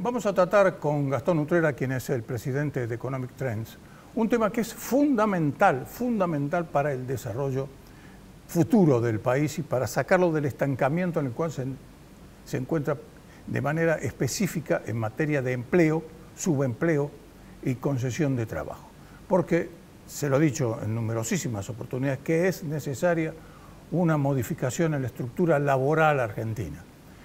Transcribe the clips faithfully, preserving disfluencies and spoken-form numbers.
vamos a tratar con Gastón Utrera, quien es el presidente de Economic Trends, un tema que es fundamental, fundamental para el desarrollo futuro del país y para sacarlo del estancamiento en el cual se, se encuentra de manera específica en materia de empleo, subempleo y concesión de trabajo. Porque, se lo he dicho en numerosísimas oportunidades, que es necesaria una modificación en la estructura laboral argentina.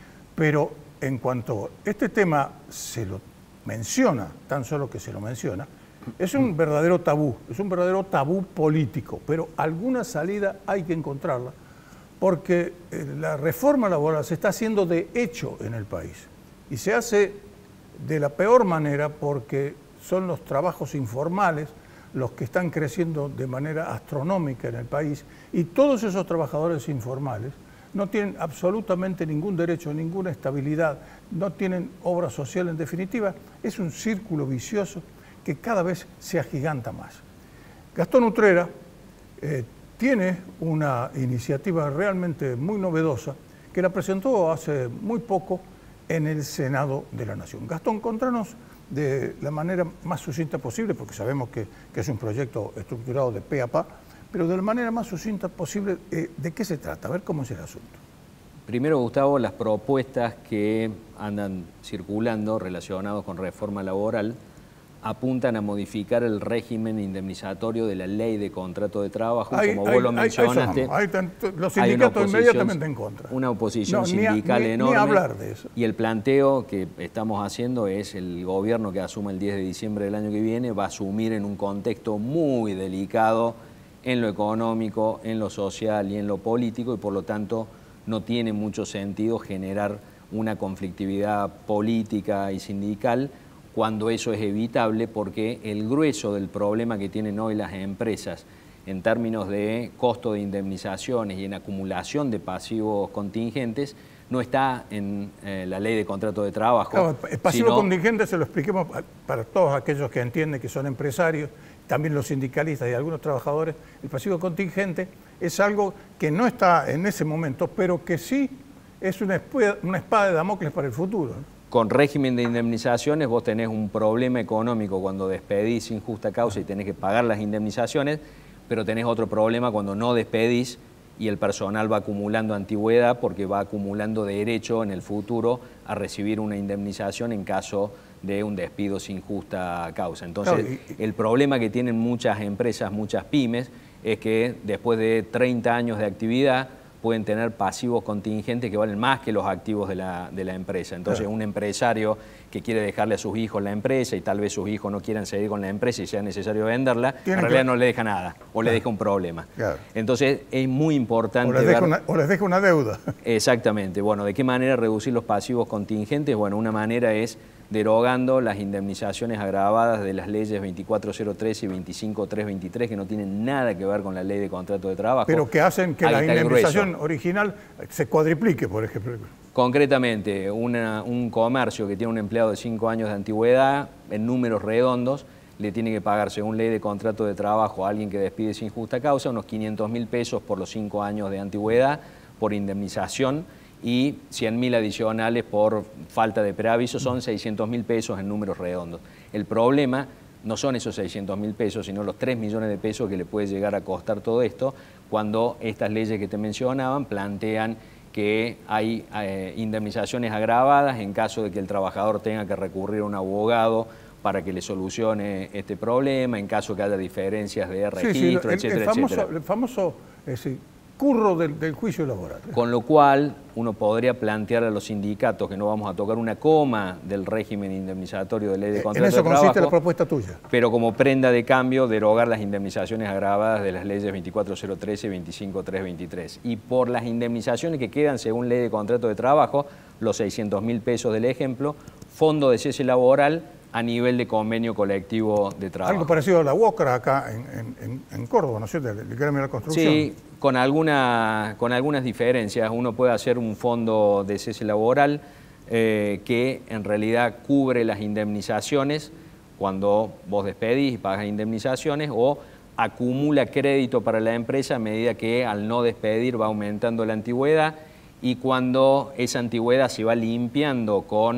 Pero en cuanto este tema se lo menciona, tan solo que se lo menciona, es un verdadero tabú, es un verdadero tabú político, pero alguna salida hay que encontrarla, porque la reforma laboral se está haciendo de hecho en el país y se hace de la peor manera porque son los trabajos informales los que están creciendo de manera astronómica en el país y todos esos trabajadores informales no tienen absolutamente ningún derecho, ninguna estabilidad, no tienen obra social en definitiva. Es un círculo vicioso que cada vez se agiganta más. Gastón Utrera eh, tiene una iniciativa realmente muy novedosa que la presentó hace muy poco en el Senado de la Nación. Gastón, contanos de la manera más sucinta posible, porque sabemos que, que es un proyecto estructurado de pe a pa, pero de la manera más sucinta posible, eh, ¿de qué se trata? A ver cómo es el asunto. Primero, Gustavo, las propuestas que andan circulando relacionadas con reforma laboral apuntan a modificar el régimen indemnizatorio de la ley de contrato de trabajo, hay, como hay, vos lo mencionaste. Hay, hay, los sindicatos inmediatamente en contra. Una oposición no, sindical ni, ni, enorme. Ni hablar de eso. Y el planteo que estamos haciendo es el gobierno que asuma el diez de diciembre del año que viene va a asumir en un contexto muy delicado en lo económico, en lo social y en lo político, y por lo tanto no tiene mucho sentido generar una conflictividad política y sindical cuando eso es evitable, porque el grueso del problema que tienen hoy las empresas en términos de costo de indemnizaciones y en acumulación de pasivos contingentes no está en eh, la ley de contrato de trabajo. Claro, el pasivo sino... contingente se lo expliquemos para todos aquellos que entienden que son empresarios, también los sindicalistas y algunos trabajadores. El pasivo contingente es algo que no está en ese momento, pero que sí es una espada, una espada de Damocles para el futuro, ¿no? Con régimen de indemnizaciones vos tenés un problema económico cuando despedís sin justa causa y tenés que pagar las indemnizaciones, pero tenés otro problema cuando no despedís y el personal va acumulando antigüedad porque va acumulando derecho en el futuro a recibir una indemnización en caso de un despido sin justa causa. Entonces, claro, y, el problema que tienen muchas empresas, muchas pymes, es que después de treinta años de actividad pueden tener pasivos contingentes que valen más que los activos de la, de la empresa. Entonces, claro, un empresario que quiere dejarle a sus hijos la empresa y tal vez sus hijos no quieran seguir con la empresa y sea necesario venderla, en realidad que... no le deja nada o claro, le deja un problema. Claro. Entonces, es muy importante... O les, deja ver... una, o les deja una deuda. Exactamente. Bueno, ¿de qué manera reducir los pasivos contingentes? Bueno, una manera es derogando las indemnizaciones agravadas de las leyes veinticuatro cero tres y veinticinco tres veintitrés, que no tienen nada que ver con la ley de contrato de trabajo. Pero que hacen que Ahí la indemnización original se cuadriplique, por ejemplo. Concretamente, una, un comercio que tiene un empleado de cinco años de antigüedad, en números redondos, le tiene que pagar, según ley de contrato de trabajo, a alguien que despide sin justa causa, unos quinientos mil pesos por los cinco años de antigüedad, por indemnización, y cien mil adicionales por falta de preaviso, son seiscientos mil pesos en números redondos. El problema no son esos seiscientos mil pesos, sino los tres millones de pesos que le puede llegar a costar todo esto, cuando estas leyes que te mencionaban plantean que hay eh, indemnizaciones agravadas en caso de que el trabajador tenga que recurrir a un abogado para que le solucione este problema, en caso que haya diferencias de registro, sí, sí, el, etcétera, el famoso, etcétera. El famoso ese, curro del, del juicio laboral. Con lo cual, uno podría plantear a los sindicatos que no vamos a tocar una coma del régimen indemnizatorio de ley de contrato de trabajo. En eso consiste la propuesta tuya. Pero como prenda de cambio, derogar las indemnizaciones agravadas de las leyes veinticuatro cero trece y veinticinco tres veintitrés. Y por las indemnizaciones que quedan según ley de contrato de trabajo, los seiscientos mil pesos del ejemplo, fondo de cese laboral a nivel de convenio colectivo de trabajo. Algo parecido a la UOCRA acá en, en, en Córdoba, ¿no es cierto? El gremio de la construcción. Sí, con, alguna, con algunas diferencias. Uno puede hacer un fondo de cese laboral eh, que en realidad cubre las indemnizaciones cuando vos despedís y pagas indemnizaciones, o acumula crédito para la empresa a medida que al no despedir va aumentando la antigüedad, y cuando esa antigüedad se va limpiando con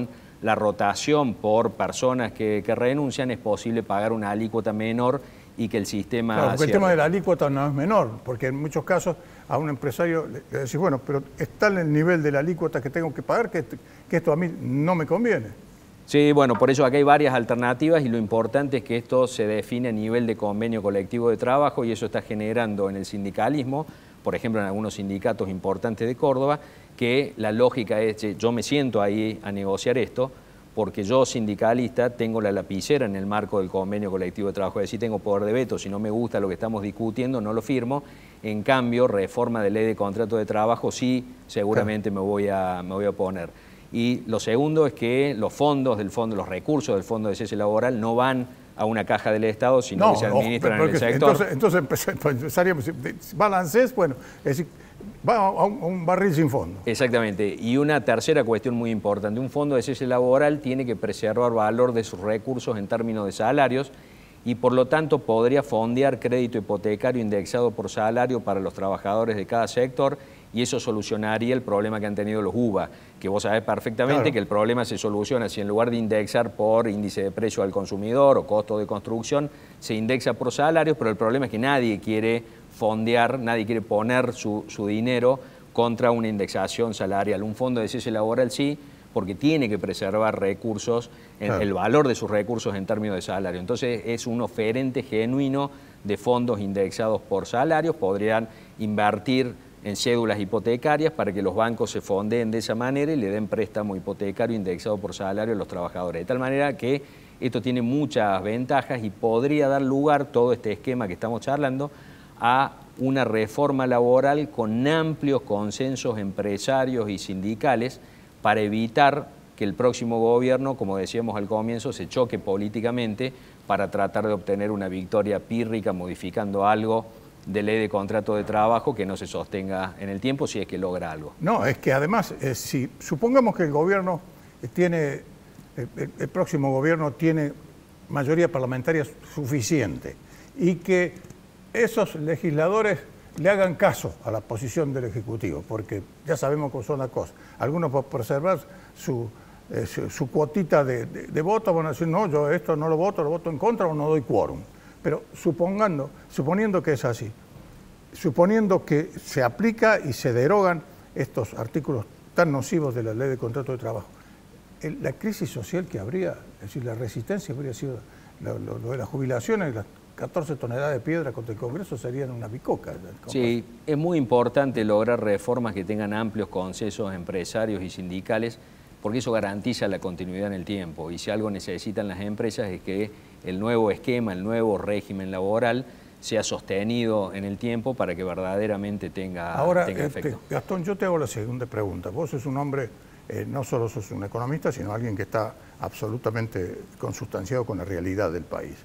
la rotación por personas que, que renuncian, es posible pagar una alícuota menor y que el sistema... Claro, porque el tema de la alícuota no es menor, porque en muchos casos a un empresario le, le decís, bueno, pero está en el nivel de la alícuota que tengo que pagar, que, que esto a mí no me conviene. Sí, bueno, por eso acá hay varias alternativas y lo importante es que esto se define a nivel de convenio colectivo de trabajo y eso está generando en el sindicalismo, por ejemplo en algunos sindicatos importantes de Córdoba, que la lógica es, che, yo me siento ahí a negociar esto, porque yo, sindicalista, tengo la lapicera en el marco del convenio colectivo de trabajo, es decir, tengo poder de veto, si no me gusta lo que estamos discutiendo, no lo firmo. En cambio, reforma de ley de contrato de trabajo, sí, seguramente me voy a, me voy a oponer. Y lo segundo es que los fondos del fondo, los recursos del Fondo de Cese Laboral no van a una caja del Estado, sino no, que se no, administran en el sector. Entonces, entonces empezaríamos, balances, bueno, es decir, va a un, a un barril sin fondo. Exactamente. Y una tercera cuestión muy importante, un fondo de cese laboral tiene que preservar valor de sus recursos en términos de salarios y por lo tanto podría fondear crédito hipotecario indexado por salario para los trabajadores de cada sector y eso solucionaría el problema que han tenido los U B A, que vos sabés perfectamente claro. que el problema se soluciona si en lugar de indexar por índice de precio al consumidor o costo de construcción, se indexa por salarios, pero el problema es que nadie quiere fondear, nadie quiere poner su, su dinero contra una indexación salarial. Un fondo de cese laboral sí, porque tiene que preservar recursos, en, claro. el valor de sus recursos en términos de salario. Entonces es un oferente genuino de fondos indexados por salarios, podrían invertir en cédulas hipotecarias para que los bancos se fondeen de esa manera y le den préstamo hipotecario indexado por salario a los trabajadores. De tal manera que esto tiene muchas ventajas y podría dar lugar, todo este esquema que estamos charlando, a una reforma laboral con amplios consensos empresarios y sindicales para evitar que el próximo gobierno, como decíamos al comienzo, se choque políticamente para tratar de obtener una victoria pírrica modificando algo de ley de contrato de trabajo que no se sostenga en el tiempo si es que logra algo. No, es que además, eh, si supongamos que el gobierno tiene, el, el próximo gobierno tiene mayoría parlamentaria suficiente y que esos legisladores le hagan caso a la posición del Ejecutivo, porque ya sabemos cómo son las cosas. Algunos por preservar su, eh, su, su cuotita de, de, de voto van a decir, no, yo esto no lo voto, lo voto en contra o no doy quórum. Pero supongando, suponiendo que es así, suponiendo que se aplica y se derogan estos artículos tan nocivos de la ley de contrato de trabajo, el, la crisis social que habría, es decir, la resistencia habría sido, lo, lo, lo de las jubilaciones, las catorce toneladas de piedra contra el Congreso serían una bicoca. Sí, es muy importante lograr reformas que tengan amplios consensos empresarios y sindicales, porque eso garantiza la continuidad en el tiempo. Y si algo necesitan las empresas es que el nuevo esquema, el nuevo régimen laboral sea sostenido en el tiempo para que verdaderamente tenga, Ahora, tenga este, efecto. Gastón, yo te hago la segunda pregunta. Vos sos un hombre, eh, no solo sos un economista, sino alguien que está absolutamente consustanciado con la realidad del país.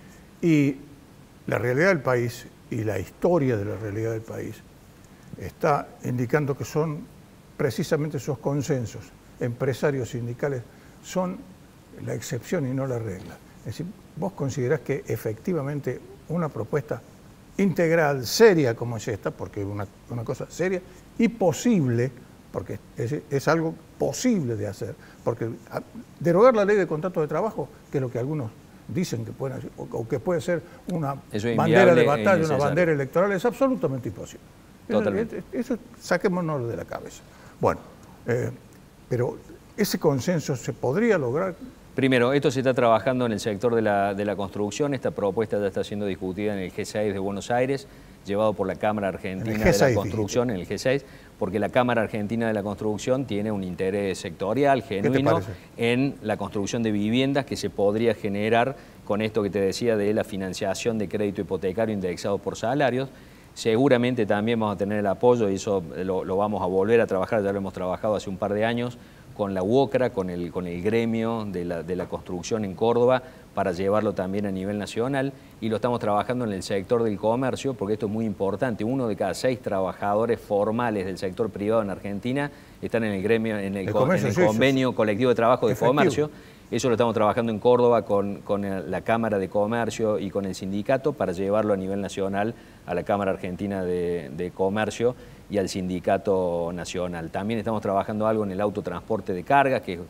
Y la realidad del país y la historia de la realidad del país está indicando que son precisamente esos consensos empresarios sindicales son la excepción y no la regla. Es decir, vos considerás que efectivamente una propuesta integral, seria como es esta, porque es una, una cosa seria y posible, porque es, es algo posible de hacer, porque derogar la ley de contrato de trabajo, que es lo que algunos dicen que pueden hacer, o, o que puede ser una bandera de batalla, una bandera electoral, es absolutamente imposible. Totalmente. Eso, eso saquémonos de la cabeza. Bueno, eh, pero ese consenso se podría lograr. Primero, esto se está trabajando en el sector de la, de la construcción. Esta propuesta ya está siendo discutida en el G seis de Buenos Aires, llevado por la Cámara Argentina de la Construcción, en el G seis, porque la Cámara Argentina de la Construcción tiene un interés sectorial genuino en la construcción de viviendas que se podría generar con esto que te decía de la financiación de crédito hipotecario indexado por salarios. Seguramente también vamos a tener el apoyo, y eso lo, lo vamos a volver a trabajar, ya lo hemos trabajado hace un par de años, con la UOCRA, con el, con el gremio de la, de la construcción en Córdoba, para llevarlo también a nivel nacional, y lo estamos trabajando en el sector del comercio, porque esto es muy importante. Uno de cada seis trabajadores formales del sector privado en Argentina están en el gremio, en el, el, con, en el convenio sí, colectivo de trabajo de efectivo. Comercio. Eso lo estamos trabajando en Córdoba con, con la Cámara de Comercio y con el sindicato para llevarlo a nivel nacional a la Cámara Argentina de, de Comercio y al Sindicato Nacional. También estamos trabajando algo en el autotransporte de carga, que es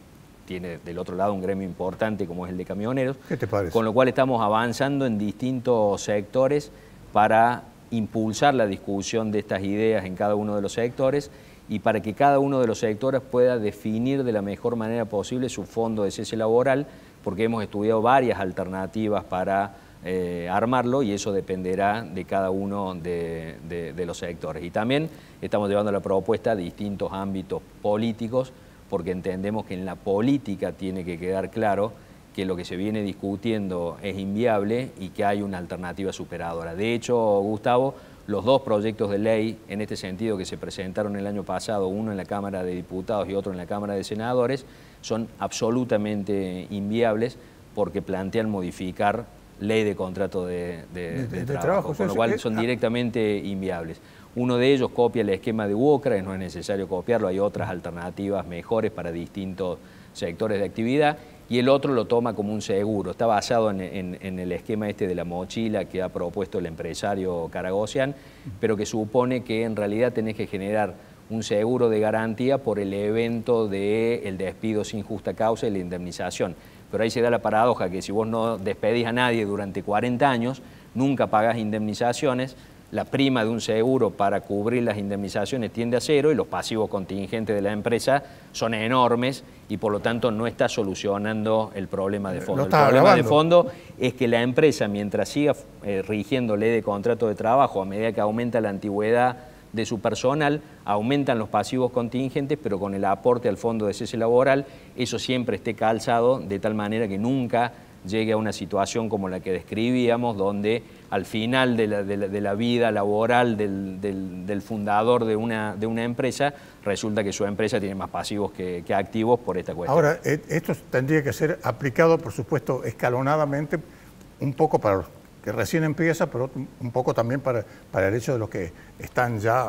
tiene del otro lado un gremio importante como es el de camioneros. ¿Qué te parece? Con lo cual estamos avanzando en distintos sectores para impulsar la discusión de estas ideas en cada uno de los sectores y para que cada uno de los sectores pueda definir de la mejor manera posible su fondo de cese laboral, porque hemos estudiado varias alternativas para eh, armarlo y eso dependerá de cada uno de, de, de los sectores. Y también estamos llevando la propuesta a distintos ámbitos políticos, porque entendemos que en la política tiene que quedar claro que lo que se viene discutiendo es inviable y que hay una alternativa superadora. De hecho, Gustavo, los dos proyectos de ley en este sentido que se presentaron el año pasado, uno en la Cámara de Diputados y otro en la Cámara de Senadores, son absolutamente inviables porque plantean modificar ley de contrato de, de, de, de, de trabajo, trabajo, con lo cual son directamente inviables. Uno de ellos copia el esquema de UOCRA, no es necesario copiarlo, hay otras alternativas mejores para distintos sectores de actividad, y el otro lo toma como un seguro. Está basado en, en, en el esquema este de la mochila que ha propuesto el empresario Caragosian, pero que supone que en realidad tenés que generar un seguro de garantía por el evento del despido sin justa causa y la indemnización. Pero ahí se da la paradoja que si vos no despedís a nadie durante cuarenta años, nunca pagás indemnizaciones, la prima de un seguro para cubrir las indemnizaciones tiende a cero y los pasivos contingentes de la empresa son enormes y por lo tanto no está solucionando el problema de fondo. El problema agravando. de fondo es que la empresa, mientras siga eh, rigiendo ley de contrato de trabajo, a medida que aumenta la antigüedad de su personal, aumentan los pasivos contingentes, pero con el aporte al fondo de cese laboral, eso siempre esté calzado de tal manera que nunca llegue a una situación como la que describíamos, donde al final de la, de la, de la vida laboral del, del, del fundador de una, de una empresa, resulta que su empresa tiene más pasivos que, que activos por esta cuestión. Ahora, esto tendría que ser aplicado, por supuesto, escalonadamente, un poco para los que recién empieza, pero un poco también para, para el hecho de los que están ya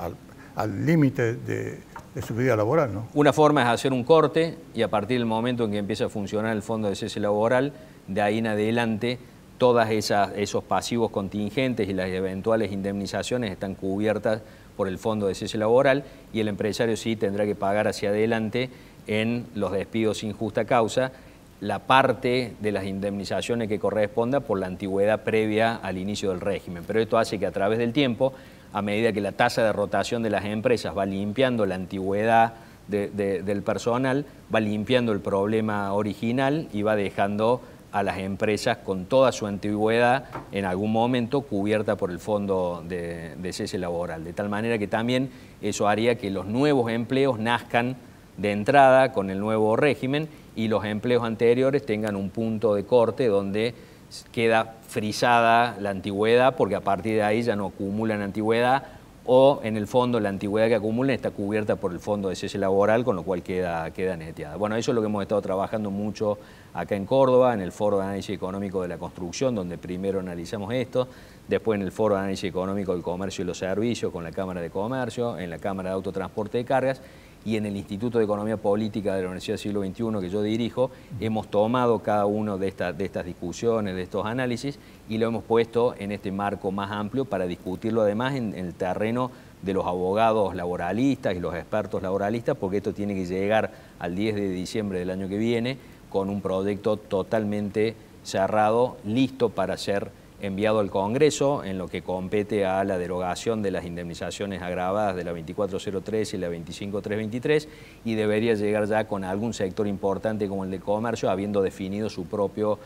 al límite de, de su vida laboral, ¿no? Una forma es hacer un corte y a partir del momento en que empieza a funcionar el fondo de cese laboral, de ahí en adelante todas esas, esos pasivos contingentes y las eventuales indemnizaciones están cubiertas por el fondo de cese laboral y el empresario sí tendrá que pagar hacia adelante en los despidos sin justa causa la parte de las indemnizaciones que corresponda por la antigüedad previa al inicio del régimen. Pero esto hace que a través del tiempo, a medida que la tasa de rotación de las empresas va limpiando la antigüedad de, de, del personal, va limpiando el problema original y va dejando a las empresas con toda su antigüedad en algún momento cubierta por el fondo de, de cese laboral. De tal manera que también eso haría que los nuevos empleos nazcan de entrada con el nuevo régimen y los empleos anteriores tengan un punto de corte donde queda frisada la antigüedad porque a partir de ahí ya no acumulan antigüedad o en el fondo la antigüedad que acumulan está cubierta por el fondo de cese laboral, con lo cual queda, queda neteada. Bueno, eso es lo que hemos estado trabajando mucho acá en Córdoba, en el Foro de Análisis Económico de la Construcción, donde primero analizamos esto, después en el Foro de Análisis Económico del Comercio y los Servicios con la Cámara de Comercio, en la Cámara de Autotransporte de Cargas y en el Instituto de Economía Política de la Universidad del Siglo veintiuno que yo dirijo, hemos tomado cada uno de, esta, de estas discusiones, de estos análisis y lo hemos puesto en este marco más amplio para discutirlo además en, en el terreno de los abogados laboralistas y los expertos laboralistas, porque esto tiene que llegar al diez de diciembre del año que viene con un proyecto totalmente cerrado, listo para ser enviado al Congreso en lo que compete a la derogación de las indemnizaciones agravadas de la veinticuatro cero tres y la veinticinco trescientos veintitrés y debería llegar ya con algún sector importante como el de comercio, habiendo definido su propio,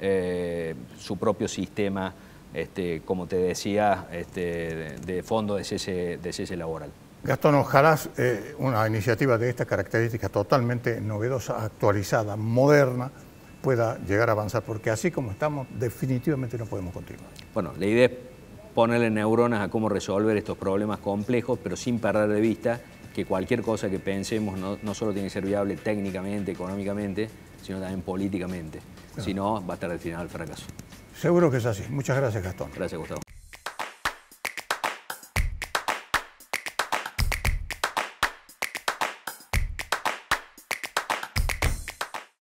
eh, su propio sistema, este, como te decía, este, de, de fondo de cese, de cese laboral. Gastón, ojalá eh, una iniciativa de esta característica totalmente novedosa, actualizada, moderna, pueda llegar a avanzar, porque así como estamos, definitivamente no podemos continuar. Bueno, la idea es ponerle neuronas a cómo resolver estos problemas complejos, pero sin perder de vista que cualquier cosa que pensemos no, no solo tiene que ser viable técnicamente, económicamente, sino también políticamente. Claro. Si no, va a estar destinado al fracaso. Seguro que es así. Muchas gracias, Gastón. Gracias, Gustavo.